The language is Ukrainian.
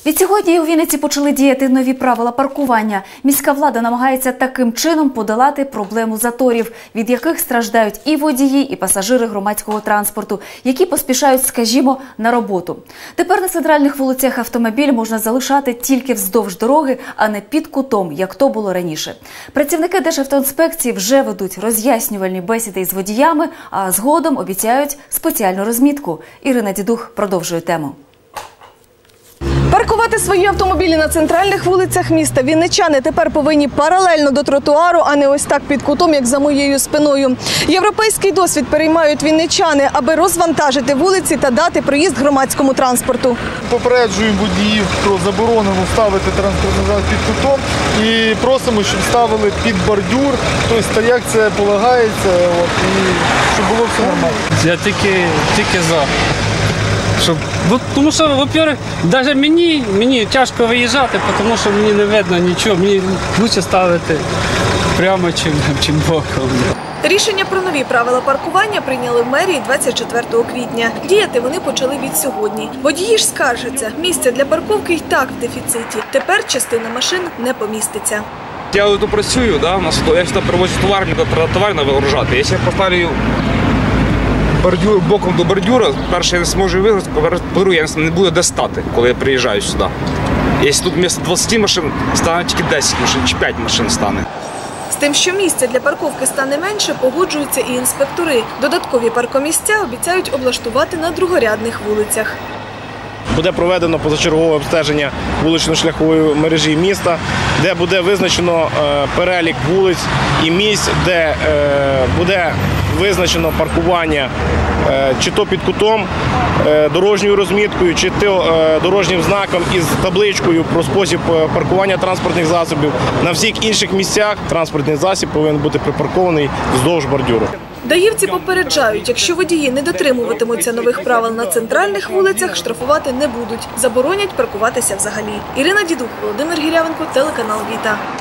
Відсьогодні у Вінниці почали діяти нові правила паркування. Міська влада намагається таким чином подолати проблему заторів, від яких страждають і водії, і пасажири громадського транспорту, які поспішають, скажімо, на роботу. Тепер на центральних вулицях автомобіль можна залишати тільки вздовж дороги, а не під кутом, як то було раніше. Працівники Державтоінспекції вже ведуть роз'яснювальні бесіди із водіями, а згодом обіцяють спеціальну розмітку. Ірина Дідух продовжує тему. Паркувати свої автомобілі на центральних вулицях міста вінничани тепер повинні паралельно до тротуару, а не ось так під кутом, як за моєю спиною. Європейський досвід переймають вінничани, аби розвантажити вулиці та дати проїзд громадському транспорту. Попереджуємо водіїв про заборону ставити транспортний засіб під кутом і просимо, щоб ставили під бордюр, тобто як це полагається, і щоб було все нормально. Я тільки за. Тому що, во-первых, навіть мені тяжко виїжджати, тому що мені не видно нічого, мені краще ставити прямо, чим боком. Рішення про нові правила паркування прийняли в мерії 24 квітня. Діяти вони почали від сьогодні. Водії ж скаржаться, місця для парковки й так в дефіциті. Тепер частина машин не поміститься. Я тут працюю, я сюди привозю товар, мені товар треба вигружати. Якщо я поставлю боком до бордюра, перше, я не зможу вигрузити, по-друге, я не буду де стати, коли я приїжджаю сюди. Якщо тут вмісто 20 машин стане тільки 10 машин чи 5 машин стане. З тим, що місця для парковки стане менше, погоджуються і інспектори. Додаткові паркомісця обіцяють облаштувати на другорядних вулицях. Буде проведено позачергове обстеження вулично-шляхової мережі міста, де буде визначено перелік вулиць і місць, де буде визначено паркування чи то під кутом, дорожньою розміткою, чи то дорожнім знаком із табличкою про спосіб паркування транспортних засобів. На всіх інших місцях транспортний засіб повинен бути припаркований вздовж бордюру. Даївці попереджають, якщо водії не дотримуватимуться нових правил на центральних вулицях, штрафувати не будуть. Заборонять паркуватися взагалі. Ірина Дідух, Володимир Гірявенко, телеканал Віта.